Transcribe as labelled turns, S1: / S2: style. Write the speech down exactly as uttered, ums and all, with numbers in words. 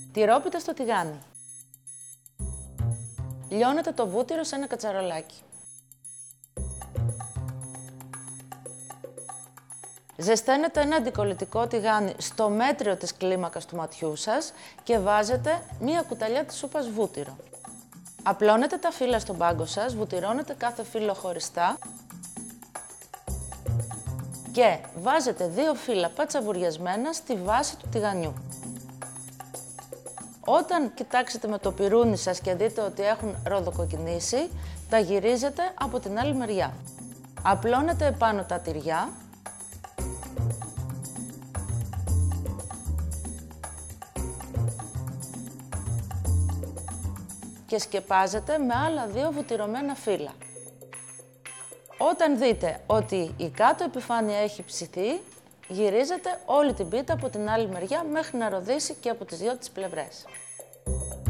S1: Τυρόπιτα στο τηγάνι. Λιώνετε το βούτυρο σε ένα κατσαρολάκι. Ζεσταίνετε ένα αντικολλητικό τηγάνι στο μέτριο της κλίμακας του ματιού σας και βάζετε μία κουταλιά της σούπας βούτυρο. Απλώνετε τα φύλλα στον πάγκο σας, βουτυρώνετε κάθε φύλλο χωριστά και βάζετε δύο φύλλα πατσαβουριασμένα στη βάση του τηγανιού. Όταν κοιτάξετε με το πυρούνι σας και δείτε ότι έχουν ροδοκοκκινήσει, τα γυρίζετε από την άλλη μεριά. Απλώνετε επάνω τα τυριά και σκεπάζετε με άλλα δύο βουτυρωμένα φύλλα. Όταν δείτε ότι η κάτω επιφάνεια έχει ψηθεί, γυρίζετε όλη την πίτα από την άλλη μεριά μέχρι να ροδίσει και από τις δύο τις πλευρές.